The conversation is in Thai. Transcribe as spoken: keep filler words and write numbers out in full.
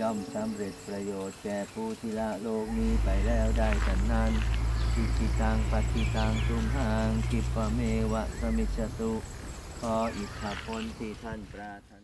ย่อมสำเร็จประโยชน์แก่ผู้ที่ละโลกนี้ไปแล้วได้ฉันนั้นอิจิตังปัติตังตุมหังคิปะเมวะสมิจฉตุขออิทธผลที่ท่านปรารถนา